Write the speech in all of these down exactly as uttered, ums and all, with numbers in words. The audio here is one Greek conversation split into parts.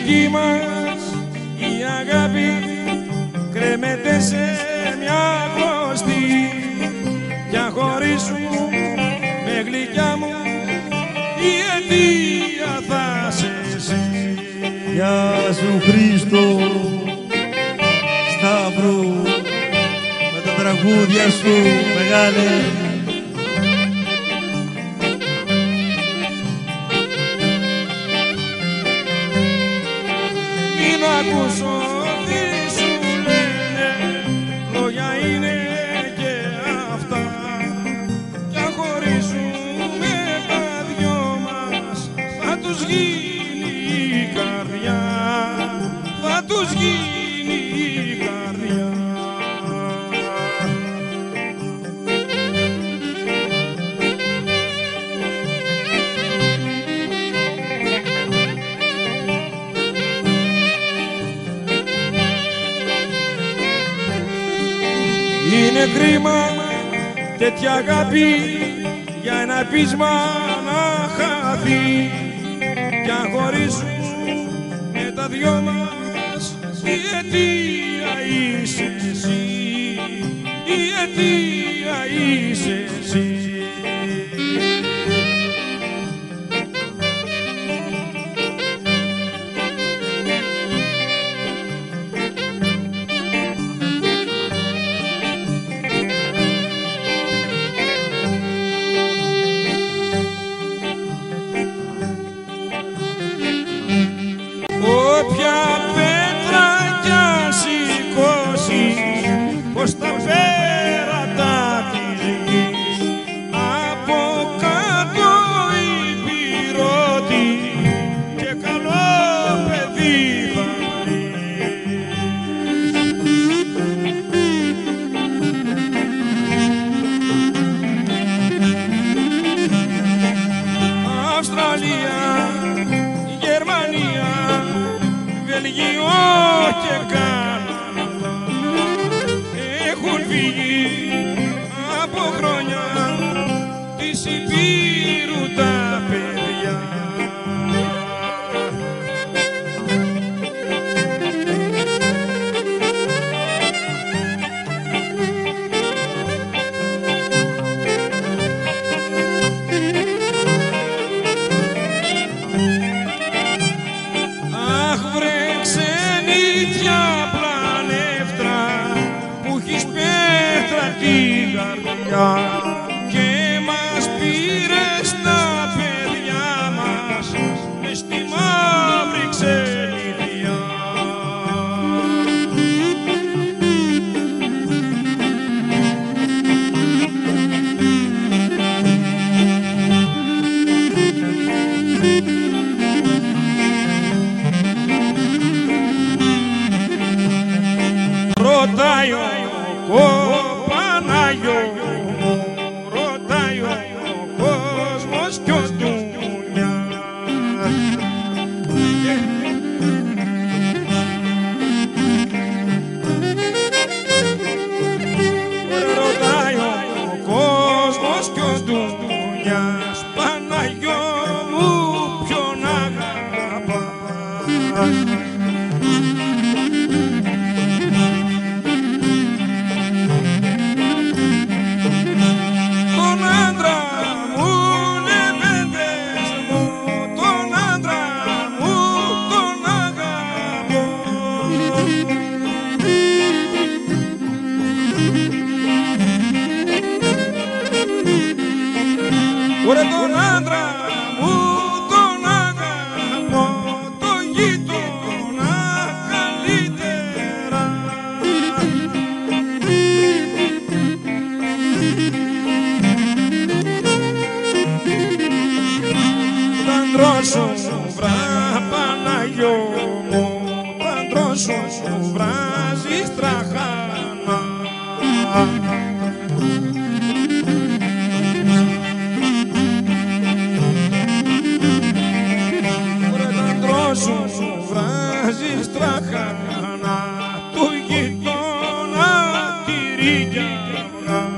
δική μας η αγάπη κρέμεται σε μια κλωστή κι αν χωρίσουν με γλυκιά μου η αιτία θα σε εσύ. Γεια σου Χρήστο Σταύρου με τα τραγούδια σου μεγάλε. Μην ακούσω τι σου λένε, λόγια είναι και αυτά κι αν χωρίζουμε τα δυο μας θα τους γίνει η καρδιά, θα τους γίνει η καρδιά. Είναι κρίμα τέτοια αγάπη για ένα πείσμα να χαθεί κι αν χωρίσουν με τα δυο μας η αιτία είσαι εσύ, η αιτία είσαι εσύ. Όποια πέτρα κι αν σηκώσεις πως τα πέρατα της γης από κάτω υπηρώτη και καλό παιδί θα βρεις. Αυστραλία, Γερμανία, Βελγίο και Καναδά έχουν φύγει από χρόνια της Υπήρου τα παιδιά. Αχ βρε ξενιτιά πλανεύτρα που έχεις πέτρα την καρδιά και μας πήρες τα παιδιά μας μες στη μαύρη ξενιτιά. Ρωτάει ο Παναγιώ μου, ρωτάει ο κόσμος κι ο Ντουνιάς. Ρωτάει ο κόσμος κι ο Ντουνιάς, Παναγιώ μου ποιον αγαπάς. Ωραία τον άντρα μου τον αγαπώ, τον γείτονα καλύτερα. Τ' αντρώσω βρά Παναγιώ μου, τ' αντρώσω βράζεις τραχάνα. Σου βράζεις τραχάνα του γειτόνα τυρί αυγά.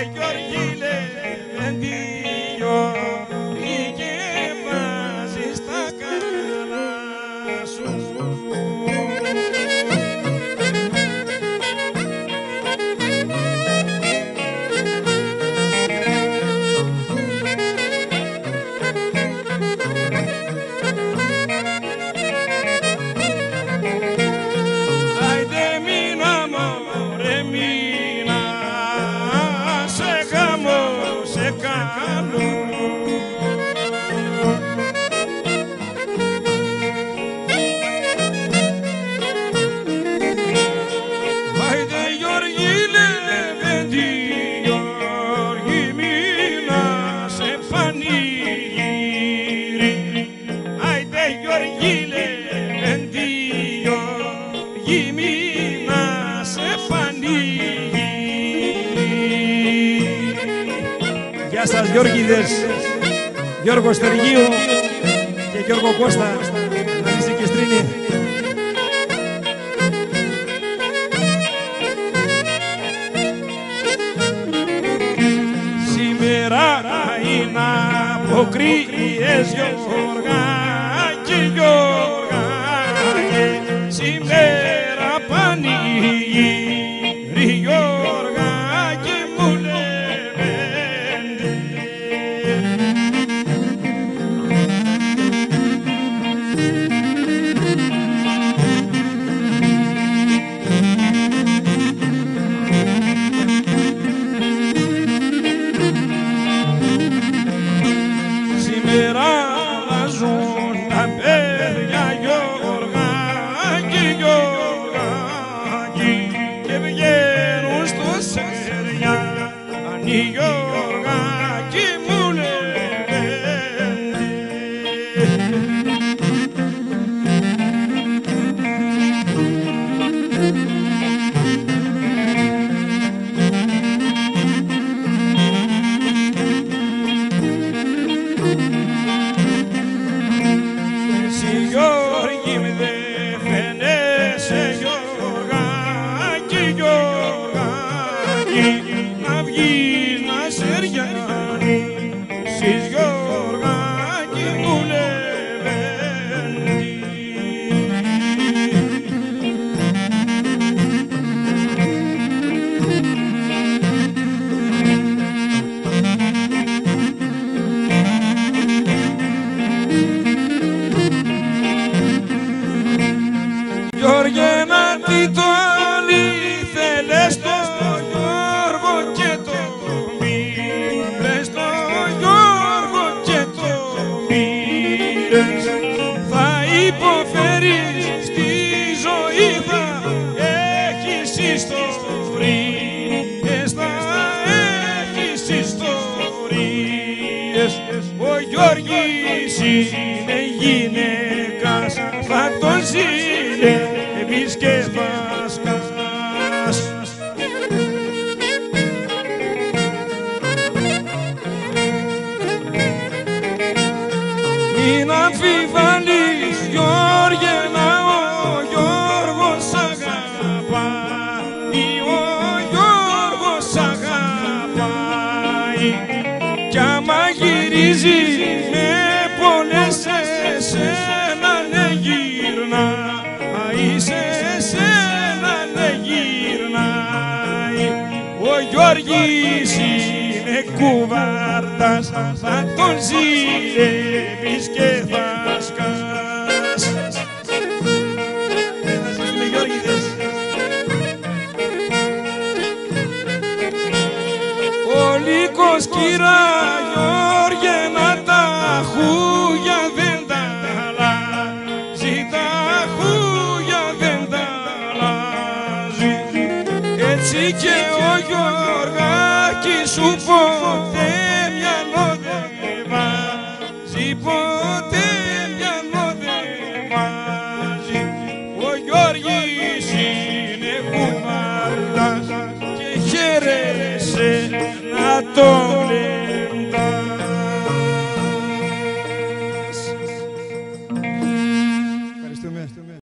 Γιώργη Λεβεντίο, και βάζεις τα καλά σου. Γεια σας Γιώργηδες, Γιώργο Στεργίου και Γιώργο Κώστα, να είσαι και στρίνη. Σήμερα είναι αποκρύες Γιώργα και Γιώργα, σήμερα πανηγύρι Γιώργα και μου λεβέντε. Σήμερα βάζουν τα παιδιά Γιώργα και Γιώργα και βγαίνουν στο σέρια ανή Γιώργα και μου λεβέντε. Εσύ Γιώργη μ' δε φαίνεσαι Γιώργα και Γιώργα, να βγεις να σε ριάνει, εσείς Γιώργα και μου λεβέντη. Γιώργε να τι το αλήθελες το Γιώργο και το μοίρες, το Γιώργο και το μοίρες. Θα υποφέρεις στη ζωή, θα έχεις ιστορίες, θα έχεις ιστορίες. Ο Γιώργης είναι γυναίκας, θα τον ζηλεύεις και θα σκάς. Μην αμφιβάλλεις Γιώργε, να ο Γιώργος αγαπάει, ο Γιώργος αγαπάει, κι άμα γυρίζει με πολλές σε σένα ναι γυρνάει, σε σένα ναι γυρνάει. Ο Γιώργης είναι κουβάρτας, θα τον ζηλεύεις και θα σκάς. Είμαι Γιώργηδες. Ο λύκος κύρα Γιώργε να τα χούγια δεν τα αλλάζει, τα χούγια δεν τα αλλάζει. Έτσι και ο Γιώργακης σου ποτέ μυαλό δεν βάζει, ποτέ μυαλό δεν βάζει. Ο Γιώργης είναι κουβάρτας και χαίρεσαι να τον